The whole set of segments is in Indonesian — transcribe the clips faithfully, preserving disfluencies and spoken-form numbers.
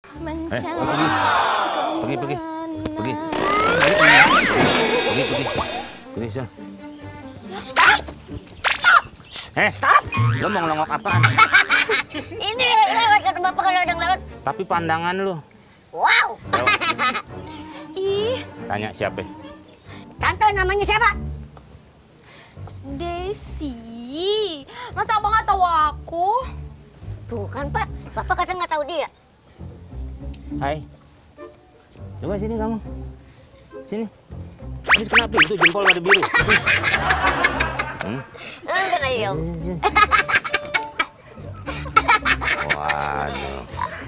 mencari. Pergi, pergi, pergi, pergi, pergi, pergi, pergi, pergi, Stop! Eh, lo mau ngelongok apaan? Ini lewat kata bapak kalau ada lewat. Tapi pandangan lo. Wow. Ih, Tanya siapa? Tante namanya siapa? Desi. Masa abang nggak tahu aku? Tuh kan Pak, bapak kadang nggak tahu dia. Hai. Coba sini kamu. Sini. Habis kena pintu jempol pada biru. Hmm? Ah, kan ayo. Waduh.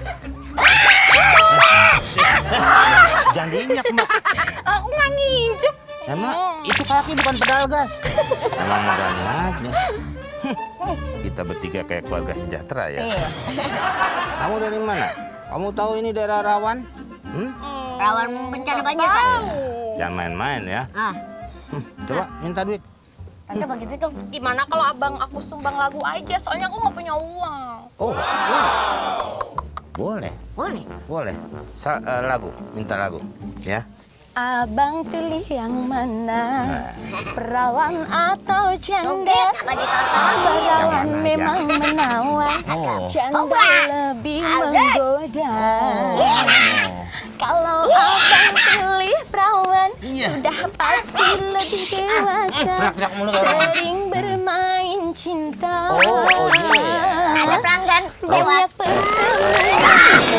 Jangan diinjak, Mbak. Aku nggak nginjuk. Emang itu kaki bukan pedal gas. Emang modalnya aja. Kita bertiga kayak keluarga sejahtera ya. Iya. Kamu dari mana? Kamu tahu ini daerah rawan? Hmm? Rawan bencana banjir Pak. Jangan main-main ya. Ah, Hmm, coba minta duit. tante bagi duit dong. Gimana kalau abang aku sumbang lagu aja? Soalnya aku nggak punya uang. Oh, boleh, Boleh. boleh. Sa eh, lagu, minta lagu, ya. Abang pilih yang mana? Perawan atau janda? Apa ditonton? Perawan Jangan memang aja. menawan, Oh. janda lebih Asik. menggoda. Kalau abang pilih perawan, Iya. sudah pasti lebih dewasa, Teriak-teriak mulu kayak orang. sering bermain cinta. Oh, oh iya. Ada pelanggan lewat. Banyak pertemuan.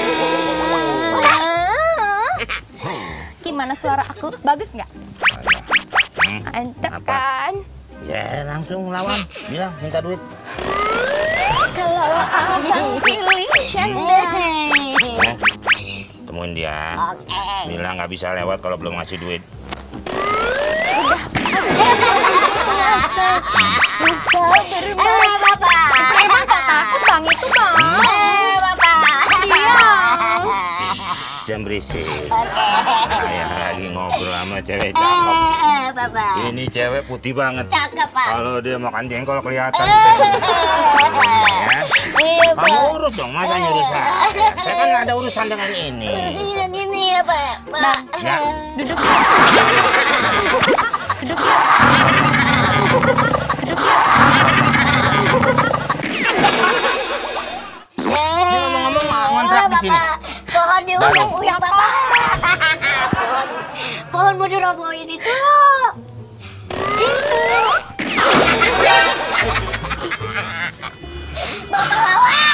Gimana suara aku? Bagus nggak? Hmm, Mantap apa? kan? Ya, langsung lawan. Bilang minta duit. Kalau abang pilih janda. Eh, temuin dia. Oke. Bilang nggak bisa lewat kalau belum ngasih duit. Sudah pasti dewasa, suka Eh, bermain. Bapak. Emang gak takut bang itu bang? Eh, Bapak. Iya. Jangan berisik. Oke. Saya lagi ngobrol sama cewek cakep. Eh, Bapak. Ini cewek putih banget. Cakep, Pak. Kalau dia makan jengkol kelihatan. Eh. Ya. Iya, Pak. Kamu urus dong, masa nyuruh saya? Saya kan ada urusan dengan ini. Ini yang gini ya, Pak. Pak. Ya. Duduk ya. Duduk ya. Duduk ya. Ini ngomong-ngomong ngontrak di sini. Pohon diulung Baru. uyak Bapak. Pohon, pohon mau dirobohin itu. Itu. Bapak lawan.